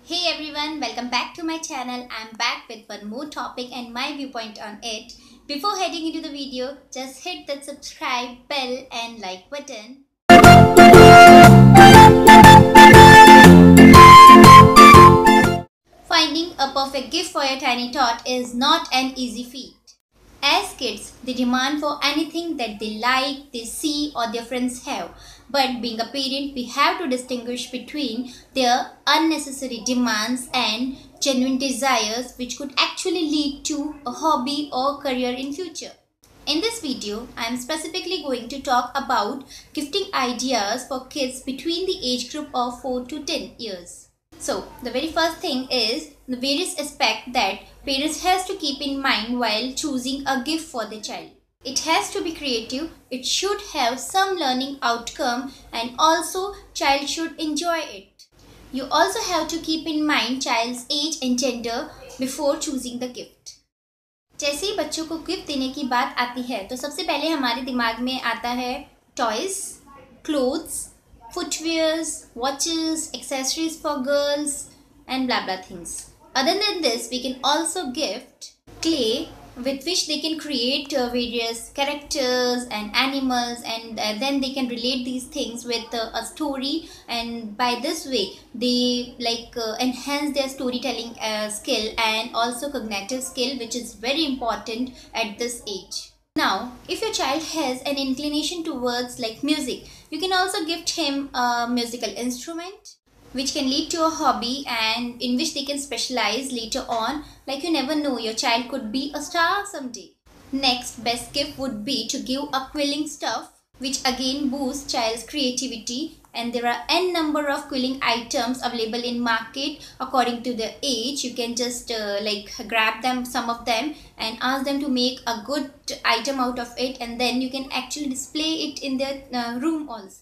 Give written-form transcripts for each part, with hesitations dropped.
Hey everyone, welcome back to my channel. I'm back with one more topic and my viewpoint on it. Before heading into the video, just hit that subscribe bell and like button. Finding a perfect gift for your tiny tot is not an easy feat. As kids, they demand for anything that they like, they see or their friends have. But being a parent, we have to distinguish between their unnecessary demands and genuine desires which could actually lead to a hobby or career in future. In this video, I am specifically going to talk about gifting ideas for kids between the age group of 4 to 10 years. So, the very first thing is the various aspects that parents has to keep in mind while choosing a gift for their child. It has to be creative, it should have some learning outcome and also child should enjoy it. You also have to keep in mind child's age and gender before choosing the gift. जैसे ही बच्चों को gift देने की बात आती है तो सबसे पहले हमारे दिमाग में आता है toys, clothes, footwears, watches, accessories for girls and blah blah things. Other than this, we can also gift clay with which they can create various characters and animals and then they can relate these things with a story, and by this way they enhance their storytelling skill and also cognitive skill, which is very important at this age. Now, if your child has an inclination towards music, you can also gift him a musical instrument which can lead to a hobby and in which they can specialize later on. Like, you never know, your child could be a star someday. Next best gift would be to give a quilling stuff, which again boosts child's creativity, and there are n number of quilling items available in market according to their age. You can just grab them, some of them, and ask them to make a good item out of it, and then you can actually display it in their room also.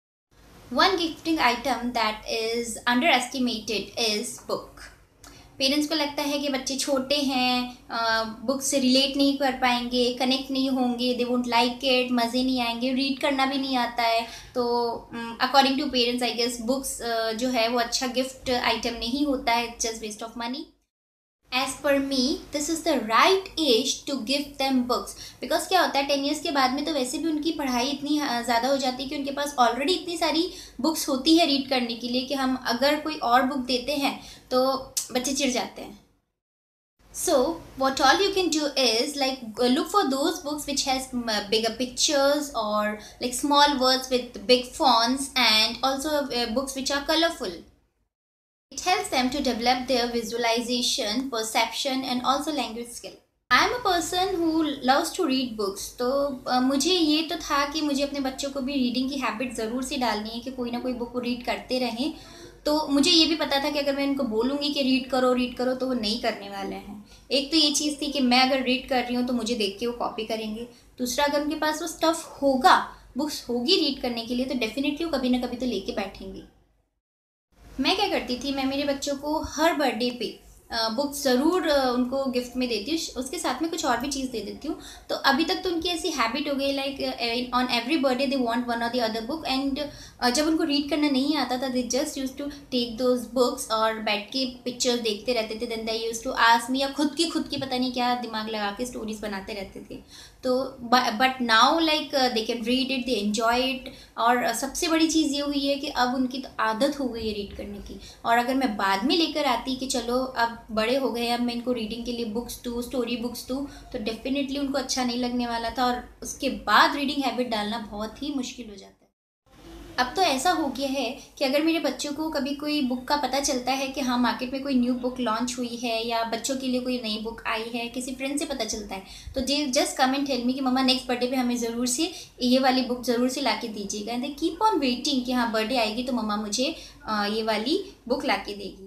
One gifting item that is underestimated is book. Parents को लगता है कि बच्चे छोटे हैं, book से relate नहीं कर पाएंगे, कनेक्ट नहीं होंगे, दे वोंट लाइक इट, मज़े नहीं आएंगे, रीड करना भी नहीं आता है. तो according to parents I guess books जो है वो अच्छा गिफ्ट आइटम नहीं होता है, just waste of money. As per me, this is the right age to give them books. Because क्या होता है 10 years के बाद में तो वैसे भी उनकी पढ़ाई इतनी ज़्यादा हो जाती है कि उनके पास ऑलरेडी इतनी सारी बुक्स होती है रीड करने के लिए कि हम अगर कोई और बुक देते हैं तो बच्चे चिढ़ जाते हैं. So, what all you can do is look for those books which has bigger pictures or small words with big fonts, and also books which are colorful. It helps them to develop their visualization, perception and also language skill. I am a person who loves to read books. तो मुझे ये तो था कि मुझे अपने बच्चों को भी रीडिंग की हैबिट ज़रूर से डालनी है कि कोई ना कोई बुक को रीड करते रहें. तो मुझे ये भी पता था कि अगर मैं इनको बोलूँगी कि रीड करो तो वो नहीं करने वाले हैं. एक तो ये चीज़ थी कि मैं अगर रीड कर रही हूँ तो मुझे देख के वो कॉपी करेंगे. दूसरा, अगर उनके पास वो स्टफ़ होगा, बुक्स होगी रीड करने के लिए, तो डेफिनेटली वो कभी ना कभी तो लेके बैठेंगे. मैं क्या करती थी, मैं मेरे बच्चों को हर बर्थडे पे बुक्स ज़रूर उनको गिफ्ट में देती हूँ, उसके साथ में कुछ और भी चीज़ दे देती हूँ. तो अभी तक तो उनकी ऐसी हैबिट हो गई on every birthday they want one और द अदर बुक. एंड जब उनको रीड करना नहीं आता था, they just use to take those books और बैठ के पिक्चर्स देखते रहते थे. Then they use to ask me, या खुद की पता नहीं क्या दिमाग लगा के स्टोरीज बनाते रहते थे. तो but now they can read it, they enjoy it. और सबसे बड़ी चीज़ ये हुई है कि अब उनकी तो आदत हो गई है रीड करने की. और अगर मैं बाद में लेकर आती कि चलो अब बड़े हो गए, अब मैं इनको रीडिंग के लिए बुक्स दूँ, स्टोरी बुक्स दूँ, तो डेफिनेटली उनको अच्छा नहीं लगने वाला था और उसके बाद रीडिंग हैबिट डालना बहुत ही मुश्किल हो जाता है. अब तो ऐसा हो गया है कि अगर मेरे बच्चों को कभी कोई बुक का पता चलता है कि हाँ मार्केट में कोई न्यू बुक लॉन्च हुई है या बच्चों के लिए कोई नई बुक आई है, किसी फ्रेंड से पता चलता है, तो they just come and tell me कि मम्मा नेक्स्ट बर्थडे पे हमें ज़रूर से ये वाली बुक ज़रूर से ला के दीजिएगा. And they keep on waiting कि हाँ बर्थडे आएगी तो मम्मा मुझे ये वाली बुक ला के देगी.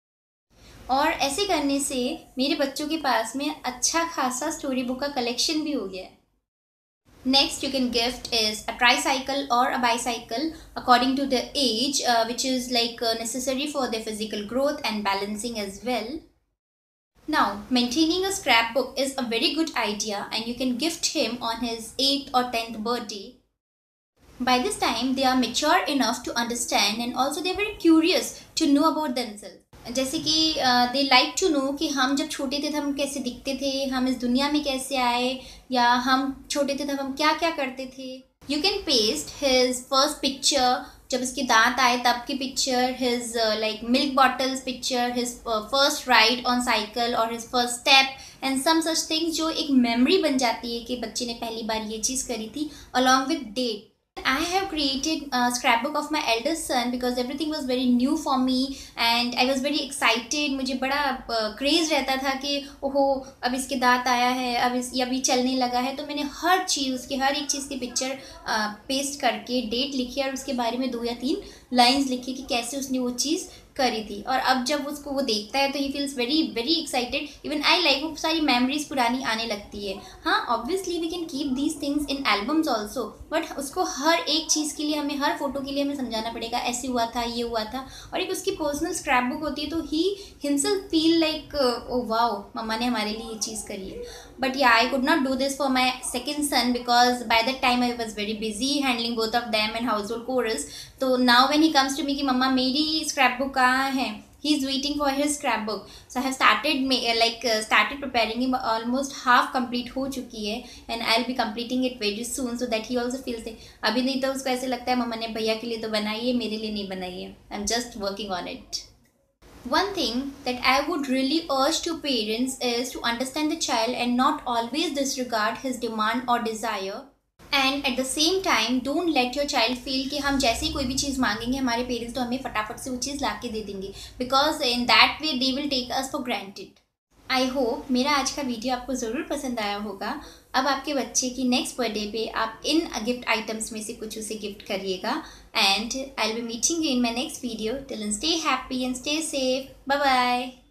और ऐसे करने से मेरे बच्चों के पास में अच्छा खासा स्टोरी बुक का कलेक्शन भी हो गया है. Next you can gift is a tricycle or a bicycle according to their age, which is necessary for their physical growth and balancing as well. Now, maintaining a scrapbook is a very good idea and you can gift him on his 8th or 10th birthday. By this time, they are mature enough to understand and also they are very curious to know about themselves. जैसे कि they like to know कि हम जब छोटे थे तब हम कैसे दिखते थे, हम इस दुनिया में कैसे आए, या हम छोटे थे तब हम क्या क्या करते थे। You can paste his first picture, जब उसके दांत आए तब की picture, his like milk bottles picture, his first ride on cycle और his first step and some such things, जो एक मेमोरी बन जाती है कि बच्चे ने पहली बार ये चीज़ करी थी, along with date. I have created a scrapbook of my eldest son because everything was very new for me and I was very excited. मुझे बड़ा क्रेज़ रहता था कि ओहो अब इसके दांत आया है, अब अभी चलने लगा है। तो मैंने हर चीज़, उसकी हर एक चीज़ की पिक्चर पेस्ट करके डेट लिखी और उसके बारे में 2 या 3 लाइन्स लिखी कि कैसे उसने वो चीज़ करी थी। और अब जब उसको वो देखता है तो ही feels very very excited. Even I like, वो सारी मेमोरीज पुरानी आने लगती है। हाँ, obviously we can keep these things in albums also, but उसको हर एक चीज़ के लिए हमें, हर फोटो के लिए हमें समझाना पड़ेगा ऐसे हुआ था, ये हुआ था। और एक उसकी पर्सनल स्क्रैप बुक होती है तो ही himself feel like oh wow, mumma ने हमारे लिए ये चीज़ करी है। But yeah I could not do this for my second son because by that time I was very busy handling both of them and household chores. तो now when he comes to me कि mumma मेरी scrap book कहाँ है, he is waiting for his scrapbook. So I have started preparing him, almost half complete हो चुकी है and I'll be completing it very soon so that he also feels it. अभी नहीं तो उसको ऐसे लगता है मम्मा ने भैया के लिए तो बनाई है, मेरे लिए नहीं बनाई है. I'm just working on it. One thing that I would really urge to parents is to understand the child and not always disregard his demand or desire. And at the same time don't let your child feel कि हम जैसे ही कोई भी चीज़ मांगेंगे हमारे parents तो हमें फटाफट से वो चीज़ ला के दे देंगे, because in that way they will take us for granted. I hope मेरा आज का वीडियो आपको ज़रूर पसंद आया होगा। अब आपके बच्चे की नेक्स्ट बर्थडे पे आप इन गिफ्ट आइटम्स में से कुछ उसे गिफ्ट करिएगा। And I will be meeting you in my next video. Till then stay happy and stay safe. Bye bye.